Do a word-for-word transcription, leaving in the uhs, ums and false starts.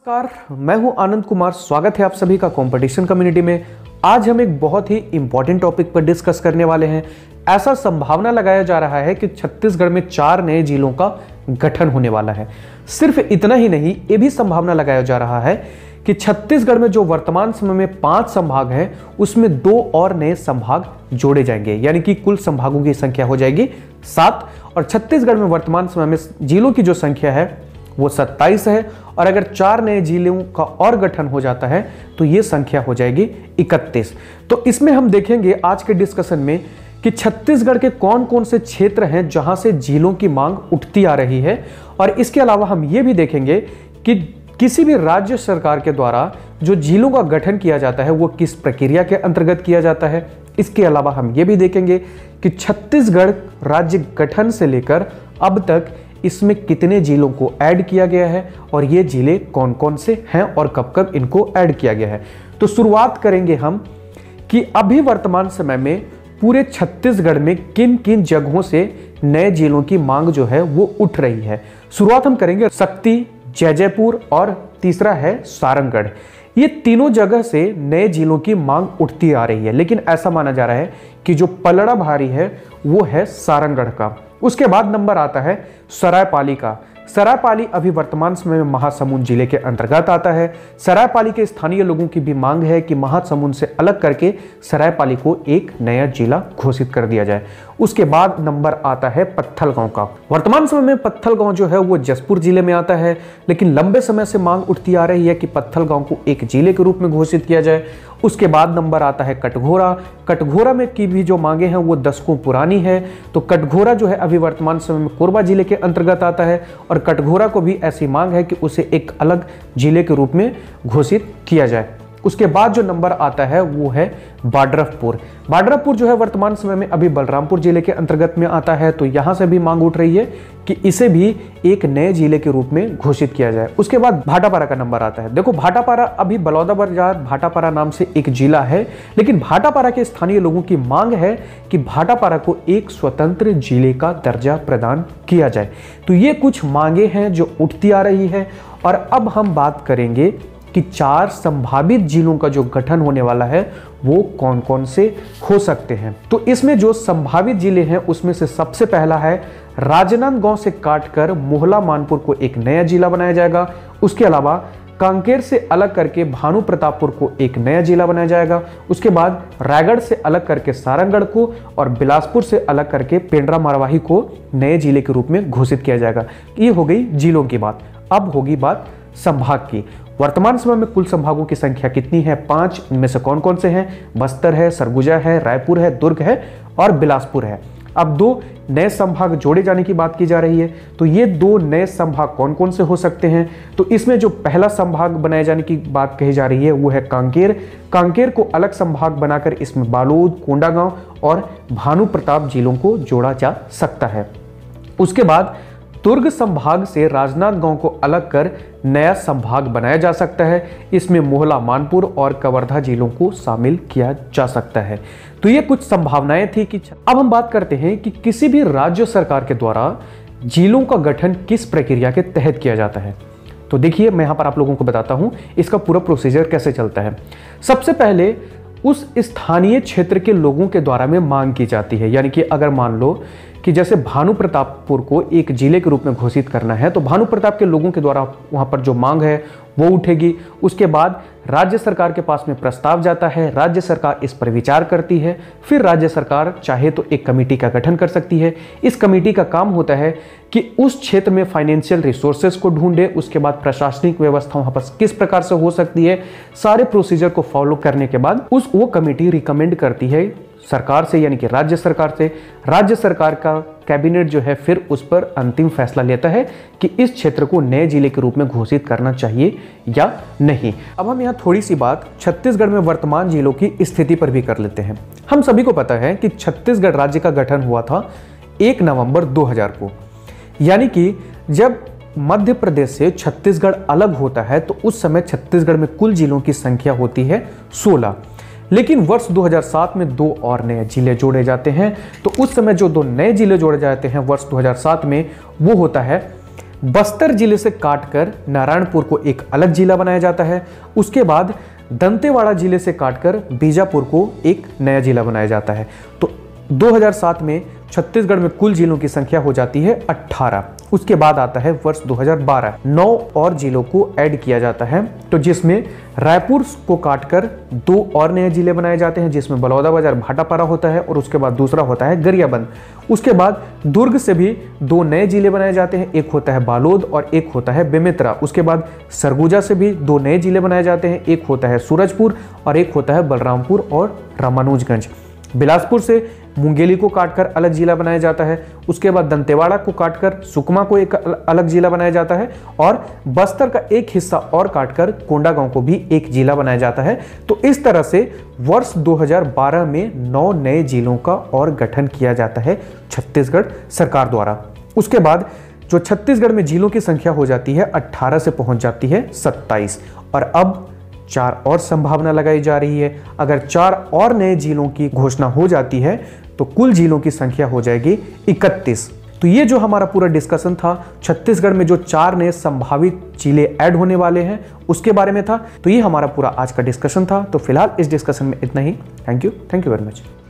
नमस्कार, मैं हूं आनंद कुमार। स्वागत है आप सभी का कंपटीशन कम्युनिटी में। आज हम एक बहुत ही इंपॉर्टेंट टॉपिक पर डिस्कस करने वाले हैं। ऐसा संभावना लगाया जा रहा है कि छत्तीसगढ़ में चार नए जिलों का गठन होने वाला है। सिर्फ इतना ही नहीं, ये भी संभावना लगाया जा रहा है कि छत्तीसगढ़ में जो वर्तमान समय में पांच संभाग हैं, उसमें दो और नए संभाग जोड़े जाएंगे, यानी कि कुल संभागों की संख्या हो जाएगी सात। और छत्तीसगढ़ में वर्तमान समय में जिलों की जो संख्या है वो सत्ताईस है, और अगर चार नए जिलों का और गठन हो जाता है तो ये संख्या हो जाएगी इकतीस। तो इसमें हम देखेंगे आज के डिस्कशन में कि छत्तीसगढ़ के कौन कौन से क्षेत्र हैं जहां से जिलों की मांग उठती आ रही है, और इसके अलावा हम ये भी देखेंगे कि किसी भी राज्य सरकार के द्वारा जो जिलों का गठन किया जाता है वो किस प्रक्रिया के अंतर्गत किया जाता है। इसके अलावा हम ये भी देखेंगे कि छत्तीसगढ़ राज्य गठन से लेकर अब तक इसमें कितने जिलों को ऐड किया गया है और ये जिले कौन कौन से हैं और कब कब इनको ऐड किया गया है। तो शुरुआत करेंगे हम कि अभी वर्तमान समय में पूरे छत्तीसगढ़ में किन किन जगहों से नए जिलों की मांग जो है वो उठ रही है। शुरुआत हम करेंगे शक्ति, जैजैपुर और तीसरा है सारंगढ़। ये तीनों जगह से नए जिलों की मांग उठती आ रही है, लेकिन ऐसा माना जा रहा है कि जो पलड़ा भारी है वो है सारंगढ़ का। उसके बाद नंबर आता है सरायपाली का। सरायपाली अभी वर्तमान समय में महासमुंद जिले के अंतर्गत आता है। सरायपाली के स्थानीय लोगों की भी मांग है कि महासमुंद से अलग करके सरायपाली को एक नया जिला घोषित कर दिया जाए। उसके बाद नंबर आता है पत्थलगांव का। वर्तमान समय में पत्थलगांव जो है वो जसपुर जिले में आता है, लेकिन लंबे समय से मांग उठती आ रही है कि पत्थलगांव को एक जिले के रूप में घोषित किया जाए। उसके बाद नंबर आता है कटघोरा। कटघोरा में की भी जो मांगे हैं वो दशकों पुरानी है। तो कटघोरा जो है अभी वर्तमान समय में कोरबा जिले के अंतर्गत आता है, और कटघोरा को भी ऐसी मांग है कि उसे एक अलग जिले के रूप में घोषित किया जाए। उसके बाद जो नंबर आता है वो है बाड्रफपुर। बाड्रफपुर जो है वर्तमान समय में अभी बलरामपुर जिले के अंतर्गत में आता है, तो यहां से भी मांग उठ रही है कि इसे भी एक नए जिले के रूप में घोषित किया जाए। उसके बाद भाटापारा का नंबर आता है। देखो, भाटापारा अभी बलौदाबाजार भाटापारा नाम से एक जिला है, लेकिन भाटापारा के स्थानीय लोगों की मांग है कि भाटापारा को एक स्वतंत्र जिले का दर्जा प्रदान किया जाए। तो ये कुछ मांगे हैं जो उठती आ रही है। और अब हम बात करेंगे कि चार संभावित जिलों का जो गठन होने वाला है वो कौन कौन से हो सकते हैं। तो इसमें जो संभावित जिले हैं उसमें से सबसे पहला है राजनांदगांव से काटकर मोहला मानपुर को एक नया जिला बनाया जाएगा। उसके अलावा कांकेर से अलग करके भानु प्रतापपुर को एक नया जिला बनाया जाएगा। उसके बाद रायगढ़ से अलग करके सारंगढ़ को और बिलासपुर से अलग करके पेंड्रा मरवाही को नए जिले के रूप में घोषित किया जाएगा। ये हो गई जिलों की बात। अब होगी बात संभाग की। वर्तमान समय में कुल संभागों की संख्या कितनी है? पांच। इनमें से कौन कौन से हैं? बस्तर है, सरगुजा है, रायपुर है, दुर्ग है और बिलासपुर है। अब दो नए संभाग जोड़े जाने की बात की जा रही है। तो ये दो नए संभाग कौन कौन से हो सकते हैं? तो इसमें जो पहला संभाग बनाए जाने की बात कही जा रही है वो है कांकेर। कांकेर को अलग संभाग बनाकर इसमें बालोद, कोंडागांव और भानु प्रताप जिलों को जोड़ा जा सकता है। उसके बाद दुर्ग संभाग से राजनांदगांव को अलग कर नया संभाग बनाया जा सकता है। इसमें मोहला मानपुर और कवर्धा जिलों को शामिल किया जा सकता है। तो ये कुछ संभावनाएं थी कि अब हम बात करते हैं कि किसी भी राज्य सरकार के द्वारा जिलों का गठन किस प्रक्रिया के तहत किया जाता है। तो देखिए, मैं यहां पर आप लोगों को बताता हूं इसका पूरा प्रोसीजर कैसे चलता है। सबसे पहले उस स्थानीय क्षेत्र के लोगों के द्वारा में मांग की जाती है। यानी कि अगर मान लो कि जैसे भानु प्रतापपुर को एक जिले के रूप में घोषित करना है, तो भानु प्रताप के लोगों के द्वारा वहां पर जो मांग है वो उठेगी। उसके बाद राज्य सरकार के पास में प्रस्ताव जाता है, राज्य सरकार इस पर विचार करती है। फिर राज्य सरकार चाहे तो एक कमेटी का गठन कर सकती है। इस कमेटी का काम होता है कि उस क्षेत्र में फाइनेंशियल रिसोर्सेज को ढूंढे। उसके बाद प्रशासनिक व्यवस्था वहां पर किस प्रकार से हो सकती है, सारे प्रोसीजर को फॉलो करने के बाद उस वो कमेटी रिकमेंड करती है सरकार से, यानी कि राज्य सरकार से। राज्य सरकार का कैबिनेट जो है फिर उस पर अंतिम फैसला लेता है कि इस क्षेत्र को नए जिले के रूप में घोषित करना चाहिए या नहीं। अब हम यहाँ थोड़ी सी बात छत्तीसगढ़ में वर्तमान जिलों की स्थिति पर भी कर लेते हैं। हम सभी को पता है कि छत्तीसगढ़ राज्य का गठन हुआ था एक नवंबर दो हज़ार को, यानी कि जब मध्य प्रदेश से छत्तीसगढ़ अलग होता है तो उस समय छत्तीसगढ़ में कुल जिलों की संख्या होती है सोलह। लेकिन वर्ष दो हज़ार सात में दो और नए जिले जोड़े जाते हैं। तो उस समय जो दो नए जिले जोड़े जाते हैं वर्ष दो हज़ार सात में, वो होता है बस्तर जिले से काटकर नारायणपुर को एक अलग जिला बनाया जाता है। उसके बाद दंतेवाड़ा जिले से काटकर बीजापुर को एक नया जिला बनाया जाता है। तो दो हज़ार सात में छत्तीसगढ़ में कुल जिलों की संख्या हो जाती है अठारह। उसके बाद आता है वर्ष दो हज़ार बारह, नौ और जिलों को ऐड किया जाता है, तो जिसमें रायपुर को काटकर दो और नए जिले बनाए जाते हैं, जिसमें बलौदाबाजार भाटापारा होता है और उसके बाद दूसरा होता है गरियाबंद। उसके बाद दुर्ग से भी दो नए जिले बनाए जाते हैं, एक होता है बालोद और एक होता है बेमेतरा। उसके बाद सरगुजा से भी दो नए जिले बनाए जाते हैं, एक होता है सूरजपुर और एक होता है बलरामपुर और रामानुजगंज। बिलासपुर से मुंगेली को काटकर अलग जिला बनाया जाता है। उसके बाद दंतेवाड़ा को काटकर सुकमा को एक अलग जिला बनाया जाता है और बस्तर का एक हिस्सा और काटकर कोंडागांव को भी एक जिला बनाया जाता है। तो इस तरह से वर्ष दो हज़ार बारह में नौ नए जिलों का और गठन किया जाता है छत्तीसगढ़ सरकार द्वारा। उसके बाद जो छत्तीसगढ़ में जिलों की संख्या हो जाती है अठारह से पहुंच जाती है सत्ताईस, और अब चार और संभावना लगाई जा रही है। अगर चार और नए जिलों की घोषणा हो जाती है तो कुल जिलों की संख्या हो जाएगी इकतीस। तो ये जो हमारा पूरा डिस्कशन था छत्तीसगढ़ में जो चार नए संभावित जिले ऐड होने वाले हैं उसके बारे में था। तो ये हमारा पूरा आज का डिस्कशन था। तो फिलहाल इस डिस्कशन में इतना ही। Thank you thank you very much.